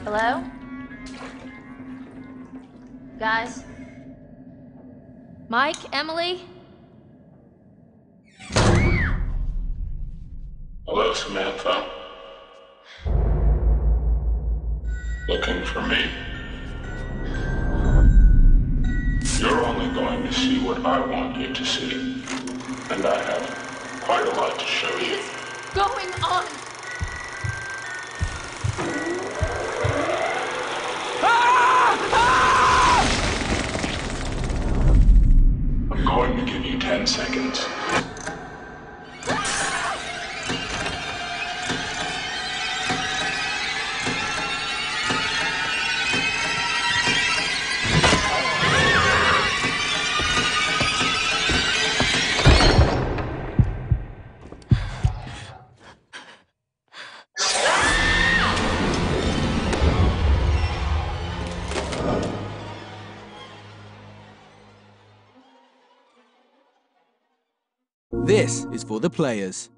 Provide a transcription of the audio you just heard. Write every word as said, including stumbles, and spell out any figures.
Hello? Guys? Mike? Emily? Hello, Samantha. Looking for me? You're only going to see what I want you to see. And I have quite a lot to show you. What's going on? I'm going to give you ten seconds. This is for the players.